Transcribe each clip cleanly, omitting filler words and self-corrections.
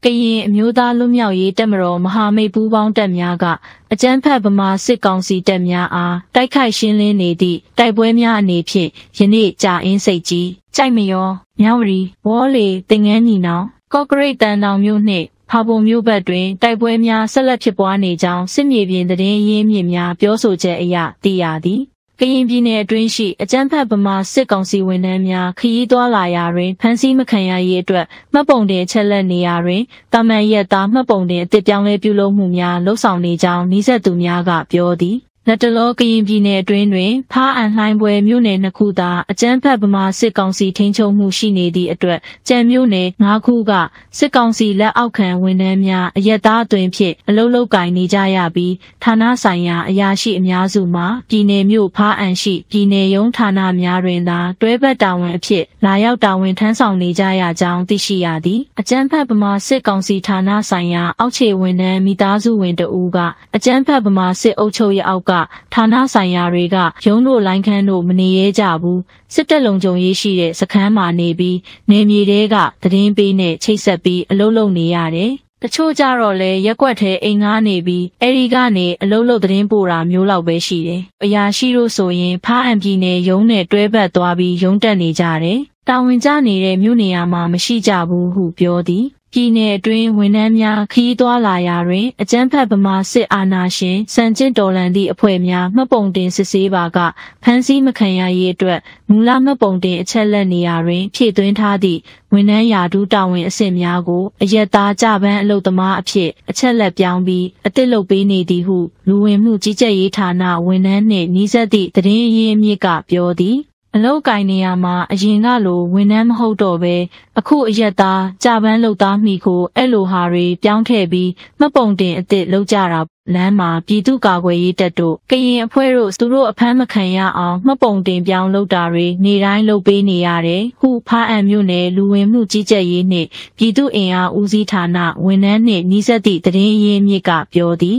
ကရင်အမျိုးသားလွတ်မြောက်ရေးတပ်မတော်မဟာမိတ်ပူးပေါင်းတပ်များကအကြမ်းဖက်ဗမာစစ်ကောင်စီတပ်များအားတိုက်ခိုက်ရှင်းလင်းနေသည့်တိုက်ပွဲများအနေဖြင့်ယနေ့ကြာအင်းစိတ်ကြီးကြိုက်မရောမြဝတီဝေါ်လေတင်ငန်းညီနောင်ကော့ကရိတ်တန်တောင်မြို့နှင့်ဖာပုံမြို့ဘက်တွင်တိုက်ပွဲများဆက်လက်ဖြစ်ပွားနေကြောင်းစစ်မြေပြင်သတင်းရင်းမြစ်များပြောဆိုချက်အရသိရသည်ကရင်ပြည်နယ်အတွင်းရှိအကြမ်းဖက်ဗမာစစ်ကောင်စီဝန်ထမ်းများခရီးသွားလာရာတွင်ဖမ်းဆီးမခံရရေးအတွက်မှတ်ပုံတင်ချက်လက်နေရာတွင်တာမန်ရက်သားမှတ်ပုံတင်အသစ်ပြောင်းလဲပြုလုပ်မှုများလှုပ်ဆောင်နေကြောင်းနှိစက်သူများကပြောသည်လက်တလောကရင်ပြည်နယ်အတွင်းတွင်ဖားအံလှိုင်းပွဲမြို့နယ်2ခုသာအကြမ်းဖက်ဗမာစစ်ကောင်စီထိန်းချုပ်မှုရှိနေသည့်အတွက်ကြံမြို့နယ်5ခုကစစ်ကောင်စီလက်အောက်ခံဝန်ထမ်းများအရက်သားအသွင်ဖြင့်အလုလုကင်နေကြရပြီးဌာနဆိုင်ရာအရာရှိအများစုမှာပြည်နယ်မြို့ဖားအံရှိပြည်နယ်ရုံးဌာနများတွင်သာတွဲဘက်တာဝန်အဖြစ်လာရောက်တာဝန်ထမ်းဆောင်နေကြရကြောင်းသိရှိရသည်အကြမ်းဖက်ဗမာစစ်ကောင်စီဌာနဆိုင်ရာအောက်ခြေဝန်ထမ်းမိသားစုဝင်တဦးကအကြမ်းဖက်ဗမာစစ်အုပ်ချုပ်ရေးအောက်ကဌာနဆိုင်ရာတွေကရုံးတို့လိုင်းခန်းတို့မနေရဲကြဘူးစစ်တပ်လုံခြုံရေးရှိတဲ့စခန်းမှာနေပြီးနေမြေတွေကသတင်းပေးနဲ့ချိတ်ဆက်ပြီးအလုပ်လုပ်နေရတယ်တချို့ကြတော့လဲရက်ွက်ထဲအိမ်ငားနေပြီးအဲဒီကနေအလုပ်လုပ်သတင်းပို့တာမျိုးလောက်ပဲရှိတယ်အရာရှိတို့ဆိုရင်ဖားအံပြည်နယ်ရုံးနဲ့တွဲဘက်သွားပြီးရုံးတက်နေကြတယ်တာဝန်ကျနေတဲ့မြို့နေရာမှာမရှိကြဘူးဟုပြောသည်ပြည်နယ်အတွင်းဝန်ထမ်းများခရီးသွားလာရာတွင်အကြမ်းဖက်ဗမာစစ်အာဏာရှင်စံကျင့်တော်လှန်သည့်အဖွဲ့များမှတ်ပုံတင်စစ်ဆေးပါကဖမ်းဆီးမခံရရေးအတွက်မူလမှတ်ပုံတင်အချက်လက်နေရာတွင်ဖြည့်သွင်းထားသည့်ဝန်ထမ်းရာထူးတာဝန်အဆင့်များကိုအရက်သားကြပန်းအလုပ်သမားအဖြစ်အချက်လက်ပြောင်းပြီးအသစ်လုပ်ပေးနေသည်ဟုလူဝင်မှုကြီးကြပ်ရေးဌာနဝန်ထမ်းနှင့်နှီးစပ်သည့်သတင်းရင်းမြစ်ကပြောသည်အလောက်ကိုင်နေရမှာအရင်ကလိုဝန်ထမ်းမဟုတ်တော့ပဲအခုအရက်သားကြပန်းလုပ်သားမိကိုအဲ့လိုဟာတွေပြောင်းထည့်ပြီးမှတ်ပုံတင်အသစ်လုပ်ကြတာလမ်းမှာပြည်သူ့ကာကွယ်ရေးတပ်တို့ကရင်အဖွဲ့တို့သူတို့အဖမ်းမခံရအောင်မှတ်ပုံတင်ပြောင်းလုပ်တာတွေနေတိုင်းလုပ်ပေးနေရတယ်ဟုဖားအံမြို့နယ်လူဝင်မှုကြီးကြပ်ရေးနှင့်ပြည်သူ့အင်အားဦးစီးဌာနဝန်ထမ်းနှင့်နှီးစပ်သည့်သတင်းရင်းမြစ်ကပြောသည်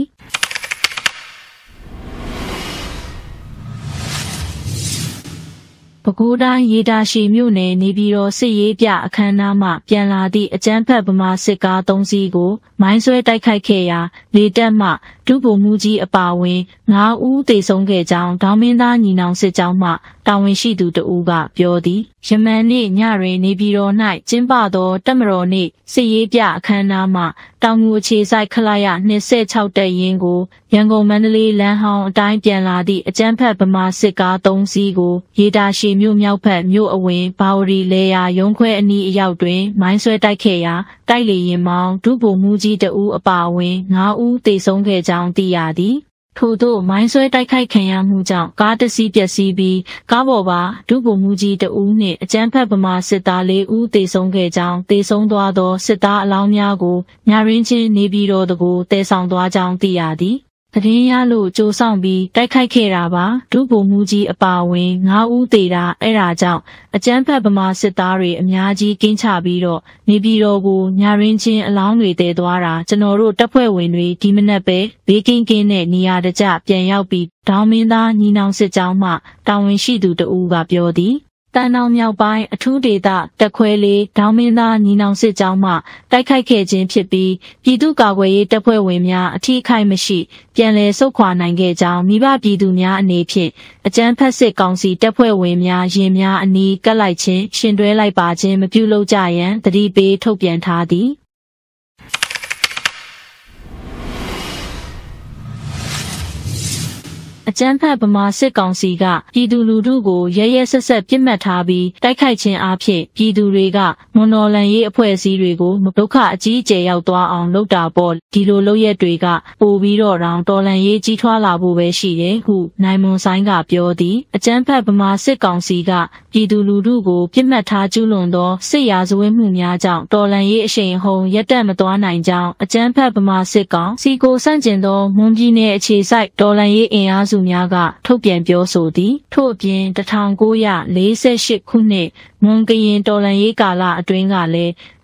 ပဲခူးတိုင်းရေတာရှည်မြို့နယ်နေပြည်တော်စစ်ရေးပြအခမ်းအနားမှပြန်လာသည့်အကြမ်းဖက်ဗမာစစ်ကား3စီးကိုမိုင်းဆွဲတိုက်ခိုက်ခဲ့ရာလေတပ်မှဒုဗိုလ်မှူးကြီးအပါအဝင်9ဦးသေဆုံးခဲ့ကြောင်းဒေါင်းမင်းသားညီနောင်စစ်ကြောင်းမှတာဝန်ရှိသူတဦးကပြောသည်ယမန်နေ့ညတွင်နေပြည်တော်၌ကျင်းပသောတပ်မတော်နေ့စစ်ရေးပြအခမ်းအနားမှတောင်ငူအခြေစိုက်ခလာရ26တပ်ရင်းကိုရန်ကုန်မန္တလေးလမ်းဟောင်းအတိုင်းပြန်လာသည့်အကြမ်းဖက်ဗမာစစ်ကား3စီးကိုရေတာရှည်မြို့မြောက်ဘက်မြို့အဝင်ဘာဝတီလေယာရုံးခွဲအနီးအရောက်တွင်မိုင်းဆွဲတိုက်ခဲ့ရာတိုက်လေယာဉ်မောင်းဒုဗိုလ်မှူးကြီးတဦးအပါအဝင်9ဦးသေဆုံးခဲ့ကြောင်းသိရသည်ထို့သို့မိုင်းဆွဲတိုက်ခိုက်ခံရမှုကြောင့်ကားတစ်စီးပျက်စီးပြီးကားပေါ်ပါဒုဗိုလ်မှူးကြီးတဦးနှင့်အကြမ်းဖက်ဗမာစစ်သား4ဦးသေဆုံးခဲ့ကြောင်းသေဆုံးသွားသောစစ်သားအလောင်းများကိုညရင်းချင်းနေပြည်တော်ကိုတည်ဆောင်သွားကြောင်းသိရသည်သတင်းရလို့ကြိုဆောင်ပြီးတိုက်ခိုက်ခဲ့တာပါဒုဗိုလ်မှူးကြီးအပါအဝင်9ဦးသေတာအဲ့ဒါကြောင့်အကြမ်းဖက်ဗမာစစ်သားတွေအများကြီးကင်းချပြီးတော့နေပြည်တော်ကိုညရင်းချင်းအလောင်းတွေတည်သွားတာကျွန်တော်တို့တပ်ဖွဲ့ဝင်တွေဒီမနက်ပဲဘေးကင်းကင်းနဲ့နေရာတကျပြန်ရောက်ပြီးဒေါင်းမင်းသားညီနောင်စစ်ကြောင်းမှတာဝန်ရှိသူတဦးကပြောသည်တန်တောင်မြောက်ပိုင်းအထူးဒေသတက်ခွဲလေးဒေါင်းမင်းသားညီနောင်စစ်ကြောင်းမှတိုက်ခိုက်ခဲ့ခြင်းဖြစ်ပြီးပြည်သူ့ကာကွယ်ရေးတပ်ဖွဲ့ဝင်များအထီးခိုက်မရှိပြန်လည်ဆုတ်ခွာနိုင်ခဲ့ကြောင်းမိဘပြည်သူများအနေဖြင့်အကြမ်းဖက်စစ်ကောင်စီတပ်ဖွဲ့ဝင်များရင်များအနီးကပ်လိုက်ခြင်းရှင်တွဲလိုက်ပါခြင်းမပြုလုပ်ကြရန်သတိပေးထုတ်ပြန်ထားသည်အကြမ်းဖက်ဗမာစစ်ကောင်စီကပြည်သူလူထုကိုရဲရဲဆက်ဆက်ပြစ်မှတ်ထားပြီးတိုက်ခိုက်ခြင်းအပြင်ပြည်သူတွေကမွန်တော်လန်ရေးအဖွဲ့အစည်းတွေကိုဒုက္ခအကြီးအကျယ်ရောက်သွားအောင်လုပ်တာပေါ့ဒီလိုလုပ်ရက်တွေကပိုပြီးတော့တောင်တော်လန်ရေးကြီးထွားလာဖို့ပဲရှိတယ်ဟုနိုင်မွန်ဆိုင်ကပြောသည်အကြမ်းဖက်ဗမာစစ်ကောင်စီကပြည်သူလူထုကိုပြစ်မှတ်ထားကျူးလွန်သောစစ်ရာဇဝတ်မှုများကြောင့်တော်လန်ရေးအရှိန်ဟုန်ရပ်တန့်မသွားနိုင်ကြောင်းအကြမ်းဖက်ဗမာစစ်ကောင်စီကိုဆန့်ကျင်သောမွန်ပြည်နယ်အခြေစိုက်တော်လန်ရေးအင်အားစုများကထုတ်ပြန်ပြောဆိုသည်ထို့အပြင်1948ခုနှစ်မွန်ကရင်တော်လှန်ရေးကာလအတွင်းကလည်း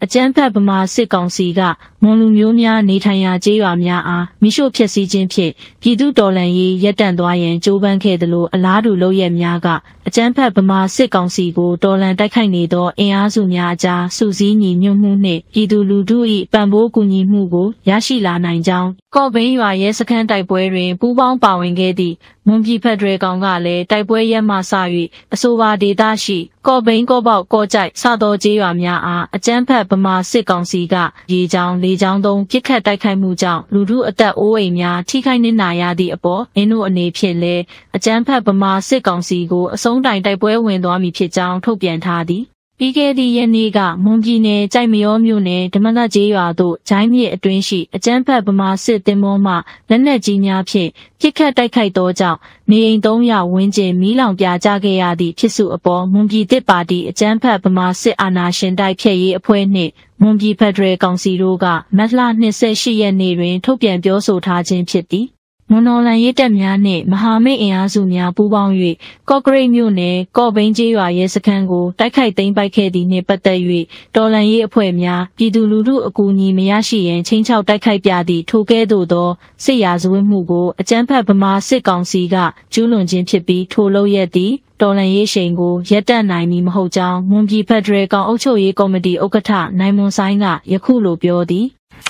အကြမ်းဖက်ဗမာစစ်ကောင်စီကမွန်လူမျိုးများနေထိုင်ရာကျေးရွာများအားမိရှို့ဖျက်ဆီးခြင်းဖြင့်ပြည်သူတော်လှန်ရေးရပ်တန့်သွားရန်ကြိုးပမ်းခဲ့သလိုအလားတူလုပ်ရက်များကအကြမ်းဖက်ဗမာစစ်ကောင်စီကိုတော်လှန်တိုက်ခိုက်နေသောအင်အားစုများအကြားစုစည်းညီညွတ်မှုနှင့်ပြည်သူလူထု၏ပံ့ပိုးကူညီမှုကိုရရှိလာနိုင်ကြောင်းကော့ဘိန်းရွာရဲစခန်းတိုက်ပွဲတွင်ပူးပေါင်းပါဝင်ခဲ့သည့်မွန်ပြည်ဖက်ဒရယ်ကောင်ကလည်းတိုက်ပွဲရက်မှစ၍အဆိုပါဒေသရှိကော့ဘိန်းကော့ပေါက်ကော့ကြိုက်စသောကျေးရွာများအားအကြမ်းဖက်ဗမာစစ်ကောင်စီကရေကြောင်းလေကြောင်းသုံးပစ်ခတ်တိုက်ခိုက်မှုကြောင့်လူထုအသက်အိုးအိမ်များထိခိုက်နစ်နာရသည့်အပေါ်အင်းတို့အနေဖြင့်လည်းအကြမ်းဖက်ဗမာစစ်ကောင်စီကိုအဆုံးတိုင်တိုက်ပွဲဝင်သွားမည်ဖြစ်ကြောင်းထုတ်ပြန်ထားသည်ပြီးခဲ့သည့်ရက်နေ့ကမွန်ပြည်နယ်ကြိုက်မရောမြို့နယ်ဓမ္မသကျေးရွာသို့ဂျိုင်းမြစ်အတွင်းရှိအကြမ်းဖက်ဗမာစစ်သင်္ဘောမှလက်နက်ကြီးများဖြင့်ပစ်ခတ်တိုက်ခိုက်သောကြောင့်နေအိမ်300ဝန်းကျင်မီးလောင်ပြာကျခဲ့ရသည့်ဖြစ်စုအပေါ်မွန်ပြည်သစ်ပါတီအကြမ်းဖက်ဗမာစစ်အာဏာရှင်တိုက်ဖျက်ရေးအဖွဲ့နှင့်မွန်ပြည်ဖက်ဒရယ်ကောင်စီတို့ကမတ်လ28ရက်နေ့တွင်ထုတ်ပြန်ပြောဆိုထားခြင်းဖြစ်သည်မွန်တော်လှန်ရေးတပ်များနှင့်မဟာမိတ်အင်အားစုများပူးပေါင်း၍ကော့ကရိတ်မြို့နယ်ကော့ဘိန်းကျေးရွာရဲစခန်းကိုတိုက်ခိုက်သိမ်းပိုက်ခဲ့သည့်နှင့်ပတ်သက်၍တော်လှန်ရေးအဖွဲ့များပြည်သူလူထုအကူအညီမရရှိရန်ချင်းချောက်တိုက်ခိုက်ပြသည့်ထိုကဲ့သို့သောစစ်ရာဇဝတ်မှုကိုအကြမ်းဖက်ဗမာစစ်ကောင်စီကကျူးလွန်ခြင်းဖြစ်ပြီးထိုလုပ်ရက်သည်တော်လှန်ရေးရှိန်ကိုရပ်တန့်နိုင်မည်မဟုတ်ကြောင်းမွန်ပြည်ဖက်ဒရယ်ကောင်အုပ်ချုပ်ရေးကော်မတီဥက္ကဋ္ဌနိုင်မွန်ဆိုင်ကယခုလိုပြောသည်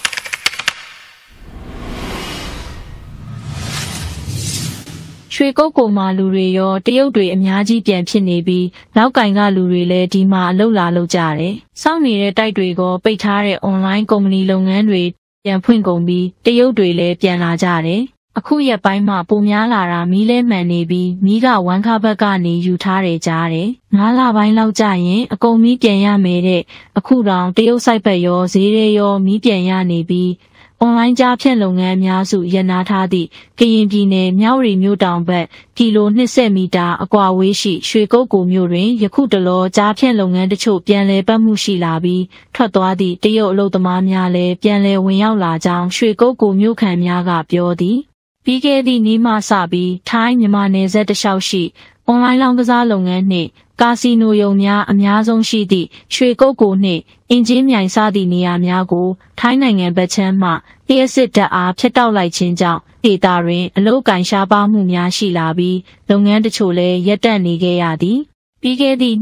ရွှေကုတ်ကိုမှလူတွေရောတရုတ်တွေအများကြီးပြန်ဖြစ်နေပြီးနောက်ကင်ကလူတွေလည်းဒီမှာအလုပ်လာလုပ်ကြတယ်။စောင့်နေတဲ့တိုက်တွေကိုပိတ်ထားတဲ့ online ကုမ္ပဏီလုပ်ငန်းတွေပြန်ဖွင့်ကုန်ပြီးတရုတ်တွေလည်းပြန်လာကြတယ်။အခုရက်ပိုင်းမှာပုံများလာတာမီးလဲမှန်နေပြီးမီးကဝမ်ခါဘက်ကနေယူထားတယ်ကြားတယ်။9လပိုင်းလောက်ကြာရင်အကုန်မီးပြန်ရမယ်တဲ့။အခုတောင်တရုတ်စိုက်ဘက်ရောဈေးရဲရောမီးပြန်ရနေပြီးအွန်လိုင်းကြားဖြန့်လုပ်ငန်းအများစုရပ်နားထားသည့်ကရင်ပြည်နယ်မြဝတီမြို့တောင်ဘက်ကီလို20မီတာအကွာဝေးရှိရွှေကုတ်ကိုမြို့တွင်ယခုတလောကြားဖြန့်လုပ်ငန်းတချို့ပြန်လည်ပတ်မှုရှိလာပြီးထွက်သွားသည့်တရုတ်အလုပ်သမားများလည်းပြန်လည်ဝင်ရောက်လာကြောင်းရွှေကုတ်ကိုမြို့ခံများကပြောသည်ပြီးခဲ့သည့်နေ့မှစပြီးထိုင်းမြန်မာနယ်စပ်တလျှောက်ရှိအွန်လိုင်းလောင်းကစားလုပ်ငန်းနှင့်ကာစီနိုရုံများအများဆုံးရှိသည့်ရွှေကုတ်ကိုနှင့်အင်ဂျင်မြိုင်စသည့်နေရာများကိုထိုင်းနိုင်ငံဘက်ခြမ်းမှလျှက်စစ်ဓာတ်အားဖျက်တောက်လိုက်ခြင်းကြောင့်ဒေသတွင်အလုပ်ကိုင်ရှားပါမှုများရှိလာပြီးလုပ်ငန်းတချို့လည်းရပ်တန့်နေခဲ့ရသည်ပြီးခဲ့သည့်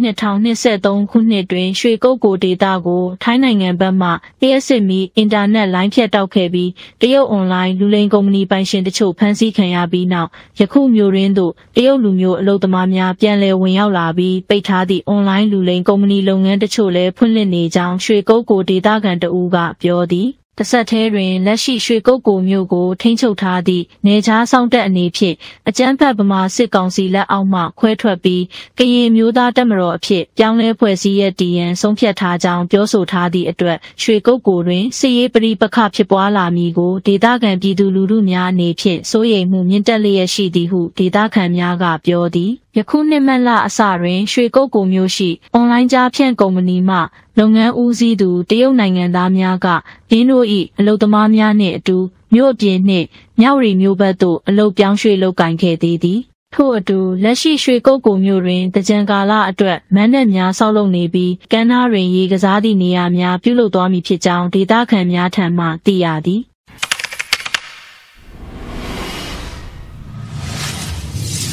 2023ခုနှစ်တွင်ရွှေကုတ်ကိုဒေသကိုထိုင်းနိုင်ငံဘက်မှလျှက်စစ်မီအင်တာနက်လိုင်းဖြတ်တောက်ခဲ့ပြီးတရုတ်အွန်လိုင်းလူလိမ်ကုမ္ပဏီပိုင်ရှင်တချို့ဖမ်းဆီးခံရပြီးနောက်ယခုမျိုးရင်းသို့တရုတ်လူမျိုးအလုပ်သမားများပြန်လည်ဝင်ရောက်လာပြီးပိတ်ထားသည့်အွန်လိုင်းလူလိမ်ကုမ္ပဏီလုပ်ငန်းတချို့လည်းဖွင့်လှစ်နေကြောင်းရွှေကုတ်ကိုဒေသခံတဦးကပြောသည်တဆက်ထဲတွင်လက်ရှိရွှေကုတ်ကိုမြို့ကိုထိန်းချုပ်ထားသည့်နေချားဆောင်တပ်အနေဖြင့်အကြမ်းဖက်ဗမာစစ်ကောင်စီလက်အောက်မှခွဲထွက်ပြီးကရင်မျိုးသားတပ်မတော်အဖြစ်ပြောင်းလဲဖွဲ့စည်းရတည်ရန်ဆုံးဖြတ်ထားကြောင်းပြောဆိုထားသည့်အတွက်ရွှေကုတ်ကိုတွင်စစ်ရေးပဋိပက္ခဖြစ်ပွားလာမည်ကိုဒေသခံပြည်သူလူထုများအနေဖြင့်စိုးရိမ်မှုမြင့်တက်လျက်ရှိသည်ဟုဒေသခံများကပြောသည်ယခုနှစ်မတ်လအစတွင်ရွှေကုတ်ကိုမြို့ရှိအွန်လိုင်းကြားဖြန့်ကုမ္ပဏီမှလုပ်ငန်းဦးစီးသူတရုတ်နိုင်ငံသားများကရင်းတို့၏အလုပ်သမားများနှင့်အတူမြို့အပြင်နှင့်မြဝတီမြို့ဘက်သို့အလုပ်ပြောင်းရွှေ့လုပ်ကိုင်ခဲ့သေးသည်ထို့အတူလက်ရှိရွှေကုတ်ကိုမြို့တွင်တကြံကာလအတွက်မန်းတပ်များဆောက်လုပ်နေပြီးကမ်းနားတွင်ရေကစားသည့်နေရာများပြုလုပ်သွားမည်ဖြစ်ကြောင်းဒေသခံများထံမှသိရသည်